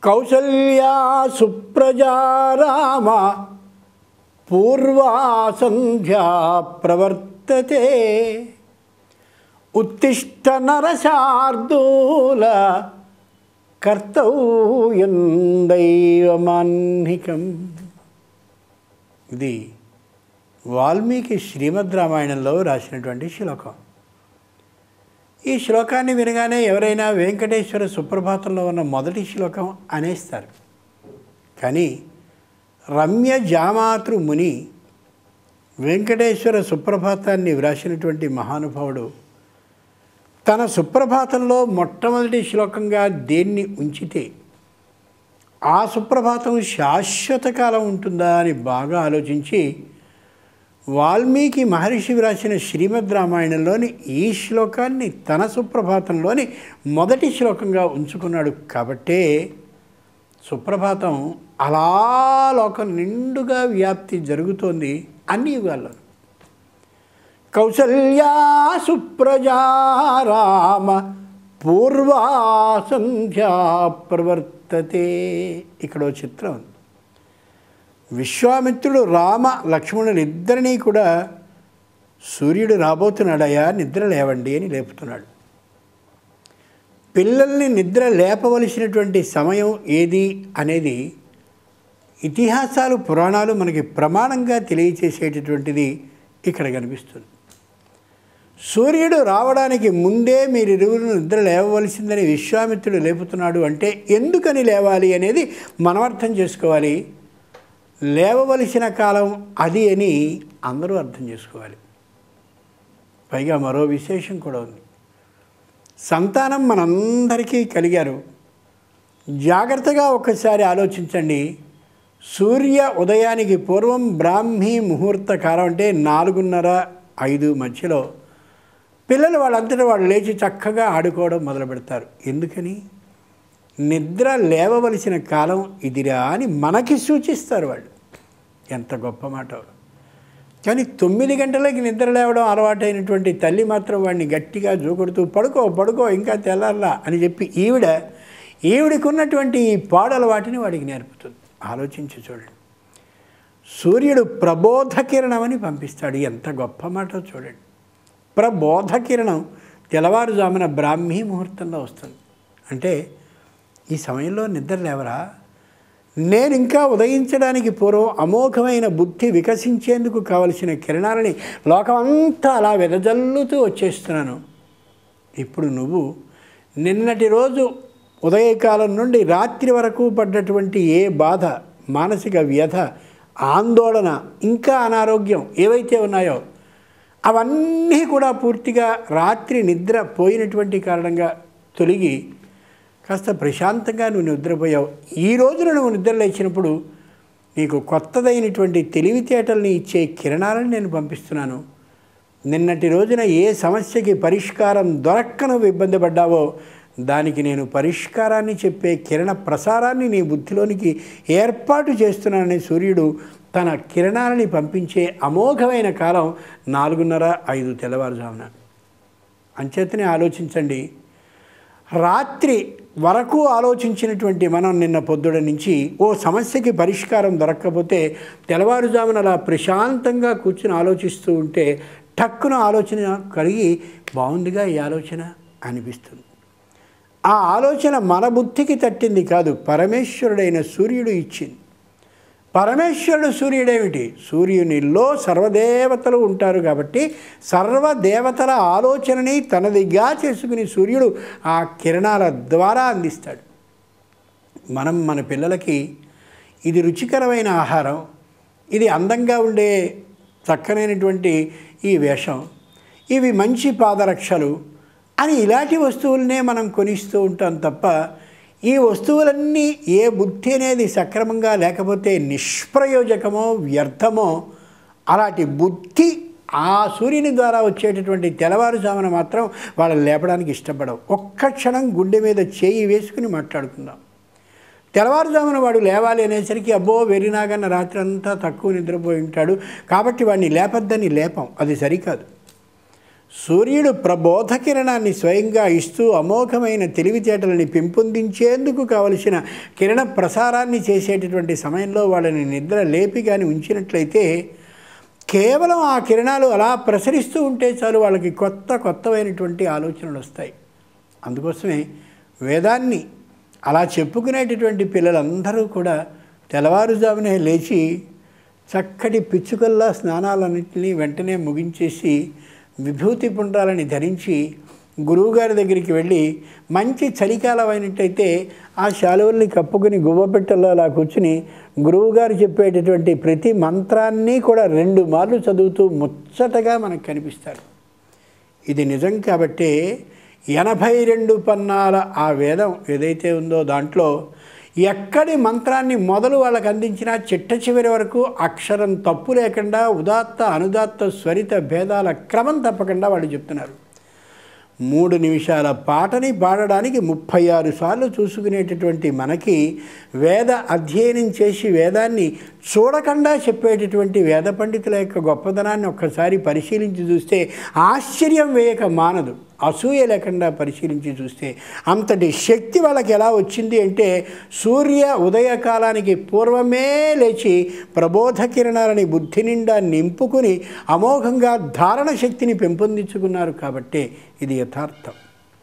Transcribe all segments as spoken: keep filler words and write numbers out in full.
కౌసల్యా సుప్రజా రామ పూర్వా సంధ్యా ప్రవర్తతే ఉత్తిష్ట నరశార్దూల కర్తవ్యం దైవమాన్నికం. ఇది వాల్మీకి శ్రీమద్ రామాయణంలో రాసినటువంటి శ్లోకం. ఈ శ్లోకాన్ని వినగానే ఎవరైనా వెంకటేశ్వర సుప్రభాతంలో ఉన్న మొదటి శ్లోకం అనేస్తారు. కానీ రమ్య జామాతృ ముని వెంకటేశ్వర సుప్రభాతాన్ని వ్రాసినటువంటి మహానుభావుడు తన సుప్రభాతంలో మొట్టమొదటి శ్లోకంగా దేన్ని ఉంచితే ఆ సుప్రభాతం శాశ్వత కాలం ఉంటుందా అని బాగా ఆలోచించి వాల్మీకి మహర్షి వ్రాసిన శ్రీమద్ రామాయణంలోని ఈ శ్లోకాన్ని తన సుప్రభాతంలోని మొదటి శ్లోకంగా ఉంచుకున్నాడు. కాబట్టే సుప్రభాతం అలా లోకం నిండుగా వ్యాప్తి జరుగుతోంది అన్ని యుగాల్లో. కౌసల్యా సుప్రజా రామ పూర్వా సంధ్యా ప్రవర్తతే. ఇక్కడ చిత్రం ఉంది. విశ్వామిత్రుడు రామ లక్ష్మణులు ఇద్దరినీ కూడా సూర్యుడు రాబోతున్నాడయా నిద్ర లేవండి అని లేపుతున్నాడు. పిల్లల్ని నిద్ర లేపవలసినటువంటి సమయం ఏది అనేది ఇతిహాసాలు పురాణాలు మనకి ప్రమాణంగా తెలియచేసేటటువంటిది ఇక్కడ కనిపిస్తుంది. సూర్యుడు రావడానికి ముందే మీరిరువురు నిద్ర లేవవలసిందని విశ్వామిత్రుడు లేపుతున్నాడు అంటే ఎందుకని లేవాలి అనేది మనం అర్థం చేసుకోవాలి. లేవవలసిన కాలం అది అని అందరూ అర్థం చేసుకోవాలి. పైగా మరో విశేషం కూడా ఉంది. సంతానం మనందరికీ కలిగారు. జాగ్రత్తగా ఒక్కసారి ఆలోచించండి. సూర్య ఉదయానికి పూర్వం బ్రాహ్మీ ముహూర్త కాలం అంటే నాలుగున్నర ఐదు మధ్యలో పిల్లలు వాళ్ళంతటా వాళ్ళు లేచి చక్కగా ఆడుకోవడం మొదలు పెడతారు. ఎందుకని? నిద్ర లేవవలసిన కాలం ఇదిరా అని మనకి సూచిస్తారు వాళ్ళు. ఎంత గొప్ప మాట. కానీ తొమ్మిది గంటలకి నిద్ర లేవడం అలవాటైనటువంటి తల్లి మాత్రం వాడిని గట్టిగా జోకొడుతూ పడుకో పడుకో ఇంకా తెల్లారలా అని చెప్పి ఈవిడ ఈవిడికి ఉన్నటువంటి ఈ పాడల వాటిని వాడికి నేర్పుతుంది. ఆలోచించి చూడండి. సూర్యుడు ప్రబోధ కిరణమని పంపిస్తాడు. ఎంత గొప్ప మాట చూడండి. ప్రబోధ కిరణం తెల్లవారుజామున బ్రాహ్మీ ముహూర్తంలో వస్తుంది. అంటే ఈ సమయంలో నిద్ర లేవరా? నేను ఇంకా ఉదయించడానికి పూర్వం అమోఘమైన బుద్ధి వికసించేందుకు కావలసిన కిరణాలని లోకమంతా అలా వెదజల్లుతూ వచ్చేస్తున్నాను. ఇప్పుడు నువ్వు నిన్నటి రోజు ఉదయకాలం నుండి రాత్రి వరకు పడ్డటువంటి ఏ బాధ, మానసిక వ్యధ, ఆందోళన, ఇంకా అనారోగ్యం ఏవైతే ఉన్నాయో అవన్నీ కూడా పూర్తిగా రాత్రి నిద్ర పోయినటువంటి కారణంగా తొలగి కాస్త ప్రశాంతంగా నువ్వు నిద్రపోయావు. ఈ రోజున నువ్వు నిద్ర లేచినప్పుడు నీకు కొత్తదైనటువంటి తెలివితేటల్ని ఇచ్చే కిరణాలను నేను పంపిస్తున్నాను. నిన్నటి రోజున ఏ సమస్యకి పరిష్కారం దొరక్క నువ్వు ఇబ్బంది పడ్డావో దానికి నేను పరిష్కారాన్ని చెప్పే కిరణ ప్రసారాన్ని నీ బుద్ధిలోనికి ఏర్పాటు చేస్తున్నానని సూర్యుడు తన కిరణాలని పంపించే అమోఘమైన కాలం నాలుగున్నర ఐదు తెల్లవారుజామున. అంచేతనే ఆలోచించండి. రాత్రి వరకు ఆలోచించినటువంటి మనం నిన్న పొద్దుడ నుంచి ఓ సమస్యకి పరిష్కారం దొరక్కపోతే తెల్లవారుజామున అలా ప్రశాంతంగా కూర్చుని ఆలోచిస్తూ ఉంటే టక్కున ఆలోచన కలిగి బాగుందిగా ఈ ఆలోచన అనిపిస్తుంది. ఆ ఆలోచన మన బుద్ధికి తట్టింది కాదు, పరమేశ్వరుడైన సూర్యుడు ఇచ్చింది. పరమేశ్వరుడు సూర్యుడేమిటి? సూర్యునిలో సర్వదేవతలు ఉంటారు కాబట్టి సర్వదేవతల ఆలోచనని తనదిగా చేసుకుని సూర్యుడు ఆ కిరణాల ద్వారా అందిస్తాడు. మనం మన పిల్లలకి ఇది రుచికరమైన ఆహారం, ఇది అందంగా ఉండే చక్కనైనటువంటి ఈ వేషం, ఇవి మంచి పాదరక్షలు అని ఇలాంటి వస్తువులనే మనం కొనిస్తూ ఉంటాం తప్ప ఈ వస్తువులన్నీ ఏ బుద్ధి అనేది సక్రమంగా లేకపోతే నిష్ప్రయోజకమో వ్యర్థమో అలాంటి బుద్ధి ఆ సూర్యుని ద్వారా వచ్చేటటువంటి తెల్లవారుజామున మాత్రం వాళ్ళని లేపడానికి ఇష్టపడవు. ఒక్క క్షణం గుండె మీద చేయి వేసుకుని మాట్లాడుకుందాం. తెల్లవారుజామున వాడు లేవాలి అనేసరికి అబ్బో వెరినాగన్న రాత్రి అంతా తక్కువ నిద్రపోయి ఉంటాడు కాబట్టి వాడిని లేపద్దని లేపం. అది సరికాదు. సూర్యుడు ప్రబోధ కిరణాన్ని స్వయంగా ఇస్తూ అమోఘమైన తెలివితేటలని పెంపొందించేందుకు కావలసిన కిరణ ప్రసారాన్ని చేసేటటువంటి సమయంలో వాళ్ళని నిద్ర లేపి కానీ ఉంచినట్లయితే కేవలం ఆ కిరణాలు అలా ప్రసరిస్తూ ఉంటే చాలు వాళ్ళకి కొత్త కొత్తమైనటువంటి ఆలోచనలు వస్తాయి. అందుకోసమే వేదాన్ని అలా చెప్పుకునేటటువంటి పిల్లలందరూ కూడా తెల్లవారుజామునే లేచి చక్కటి పిచ్చుకల్లా స్నానాలన్నింటినీ వెంటనే ముగించేసి విభూతి పుండ్రాలని ధరించి గురువుగారి దగ్గరికి వెళ్ళి మంచి చలికాలం అయినట్టయితే ఆ శాలువల్ని కప్పుకొని గువ్వపెట్టల్లో అలా కూర్చుని గురువుగారు చెప్పేటటువంటి ప్రతి మంత్రాన్ని కూడా రెండు మార్లు చదువుతూ ముచ్చటగా మనకు కనిపిస్తారు. ఇది నిజం కాబట్టే ఎనభై రెండు పన్నాల ఆ వేదం ఏదైతే ఉందో దాంట్లో ఎక్కడి మంత్రాన్ని మొదలు వాళ్ళకు అందించినా చిట్ట చివరి వరకు అక్షరం తప్పు లేకుండా ఉదాత్త అనుదాత్త స్వరిత భేదాల క్రమం తప్పకుండా వాళ్ళు చెప్తున్నారు. మూడు నిమిషాల పాటని పాడడానికి ముప్పై ఆరు సార్లు చూసుకునేటటువంటి మనకి వేద అధ్యయనం చేసి వేదాన్ని చూడకుండా చెప్పేటటువంటి వేద పండితుల యొక్క గొప్పదనాన్ని ఒక్కసారి పరిశీలించి చూస్తే ఆశ్చర్యం వేయక మానదు. అసూయ లేకుండా పరిశీలించి చూస్తే అంతటి శక్తి వాళ్ళకి ఎలా వచ్చింది అంటే సూర్య ఉదయకాలానికి పూర్వమే లేచి ప్రబోధ కిరణాలని బుద్ధి నిండా నింపుకుని అమోఘంగా ధారణ శక్తిని పెంపొందించుకున్నారు. కాబట్టే ఇది యథార్థం.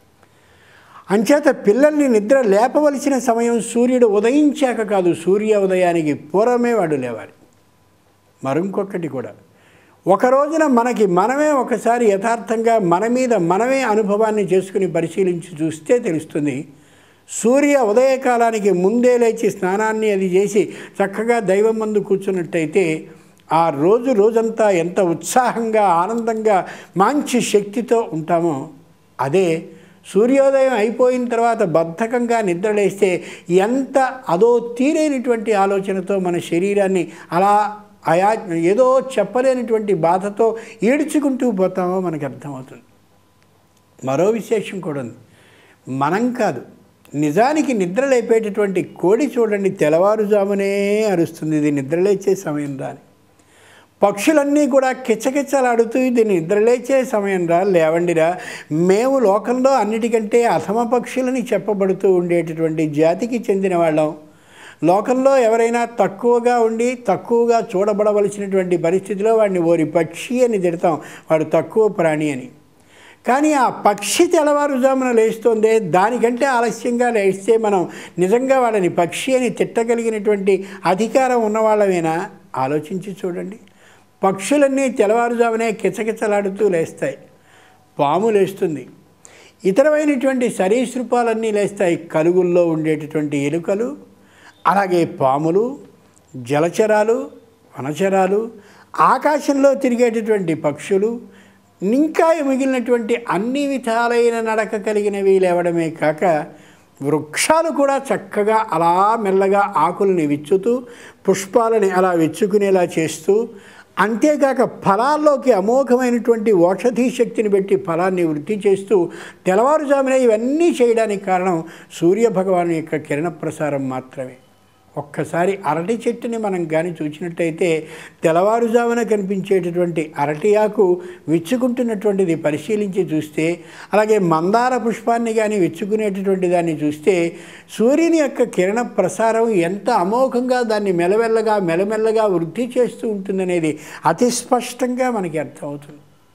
అంచేత పిల్లల్ని నిద్ర లేపవలసిన సమయం సూర్యుడు ఉదయించాక కాదు, సూర్య ఉదయానికి పూర్వమే వాడు లేవాలి. మరొకటి కూడా ఒక రోజున మనకి మనమే ఒకసారి యథార్థంగా మన మీద మనమే అనుభవాన్ని చేసుకుని పరిశీలించి చూస్తే తెలుస్తుంది. సూర్య ఉదయకాలానికి ముందే లేచి స్నానాన్ని అది చేసి చక్కగా దైవం ముందు కూర్చున్నట్టయితే ఆ రోజు రోజంతా ఎంత ఉత్సాహంగా ఆనందంగా మంచి శక్తితో ఉంటామో, అదే సూర్యోదయం అయిపోయిన తర్వాత బద్ధకంగా నిద్రలేస్తే ఎంత అదో తీరైనటువంటి ఆలోచనతో మన శరీరాన్ని అలా ఆయా ఏదో చెప్పలేనటువంటి బాధతో ఈడ్చుకుంటూ పోతామో మనకు అర్థమవుతుంది. మరో విశేషం కూడా ఉంది. మనం కాదు, నిజానికి నిద్ర లేపేటటువంటి కోడి చూడండి తెల్లవారుజామునే అరుస్తుంది. ఇది నిద్రలేచే సమయం రాని. పక్షులన్నీ కూడా కిచ్చకిచ్చలాడుతూ ఇది నిద్రలేచే సమయం రా, లేవండిరా, మేము లోకంలో అన్నిటికంటే అధమ పక్షులని చెప్పబడుతూ ఉండేటటువంటి జాతికి చెందిన వాళ్ళం. లోకంలో ఎవరైనా తక్కువగా ఉండి తక్కువగా చూడబడవలసినటువంటి పరిస్థితిలో వాడిని ఓరి పక్షి అని తిడతాం, వాడు తక్కువ ప్రాణి అని. కానీ ఆ పక్షి తెల్లవారుజామున లేస్తుందే, దానికంటే ఆలస్యంగా లేస్తే మనం నిజంగా వాళ్ళని పక్షి అని తిట్టగలిగినటువంటి అధికారం ఉన్నవాళ్ళమేనా? ఆలోచించి చూడండి. పక్షులన్నీ తెల్లవారుజామునే కిచకిచలాడుతూ లేస్తాయి. పాము లేస్తుంది, ఇతరమైనటువంటి సరీసృపాలన్నీ లేస్తాయి. కలుగుల్లో ఉండేటటువంటి ఎలుకలు, అలాగే పాములు, జలచరాలు, వనచరాలు, ఆకాశంలో తిరిగేటటువంటి పక్షులు, ఇంకా మిగిలినటువంటి అన్ని విధాలైన నడక కలిగినవి లేవడమే కాక వృక్షాలు కూడా చక్కగా అలా మెల్లగా ఆకుల్ని విచ్చుతూ పుష్పాలని అలా విచ్చుకునేలా చేస్తూ, అంతేకాక ఫలాల్లోకి అమోఘమైనటువంటి ఔషధీ శక్తిని పెట్టి ఫలాన్ని వృద్ధి చేస్తూ తెల్లవారుజామున ఇవన్నీ చేయడానికి కారణం సూర్యభగవాను యొక్క కిరణ ప్రసారం మాత్రమే. ఒక్కసారి అరటి చెట్టుని మనం కానీ చూసినట్టయితే తెల్లవారుజామున కనిపించేటటువంటి అరటి ఆకు విచ్చుకుంటున్నటువంటిది పరిశీలించి చూస్తే, అలాగే మందార పుష్పాన్ని కానీ విచ్చుకునేటటువంటి దాన్ని చూస్తే సూర్యుని యొక్క కిరణ ప్రసారం ఎంత అమోఘంగా దాన్ని మెల్లమెల్లగా మెల్లమెల్లగా వృద్ధి చేస్తూ ఉంటుందనేది అతి స్పష్టంగా మనకి అర్థమవుతుంది.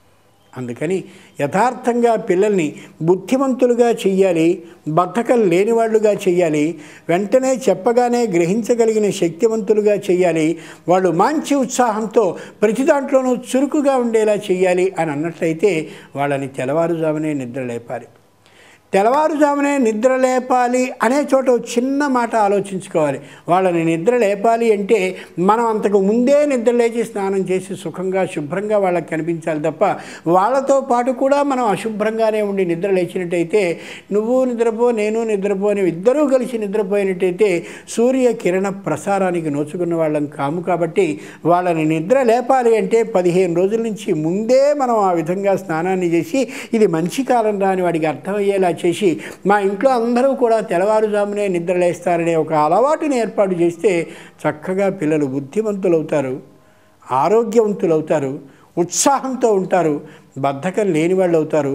అందుకని యథార్థంగా పిల్లల్ని బుద్ధిమంతులుగా చెయ్యాలి, బద్ధకం లేనివాళ్ళుగా చెయ్యాలి, వెంటనే చెప్పగానే గ్రహించగలిగిన శక్తివంతులుగా చెయ్యాలి, వాళ్ళు మంచి ఉత్సాహంతో ప్రతి దాంట్లోనూ చురుకుగా ఉండేలా చెయ్యాలి అని అన్నట్లయితే వాళ్ళని తెల్లవారుజామునే నిద్ర లేపాలి. తెల్లవారుజామునే నిద్ర లేపాలి అనే చోట చిన్న మాట ఆలోచించుకోవాలి. వాళ్ళని నిద్ర లేపాలి అంటే మనం అంతకు ముందే నిద్ర లేచి స్నానం చేసి సుఖంగా శుభ్రంగా వాళ్ళకి కనిపించాలి తప్ప వాళ్ళతో పాటు కూడా మనం అశుభ్రంగానే ఉండి నిద్ర లేచినట్టయితే నువ్వు నిద్రపో నేను నిద్రపో అని ఇద్దరూ కలిసి నిద్రపోయినట్టయితే సూర్య కిరణ ప్రసారానికి నోచుకున్న వాళ్ళం కాము. కాబట్టి వాళ్ళని నిద్ర లేపాలి అంటే పదిహేను రోజుల నుంచి ముందే మనం ఆ విధంగా స్నానాన్ని చేసి ఇది మంచి కాలం రాని వాడికి అర్థమయ్యేలా చేసి మా ఇంట్లో అందరూ కూడా తెల్లవారుజామునే నిద్రలేస్తారనే ఒక అలవాటుని ఏర్పాటు చేస్తే చక్కగా పిల్లలు బుద్ధిమంతులు అవుతారు, ఆరోగ్యవంతులు అవుతారు, ఉత్సాహంతో ఉంటారు, బద్ధకం లేని వాళ్ళు అవుతారు,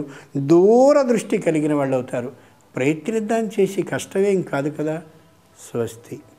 దూరదృష్టి కలిగిన వాళ్ళు అవుతారు. ప్రయత్నిద్దాం, చేసి కష్టమేం కాదు కదా. స్వస్తి.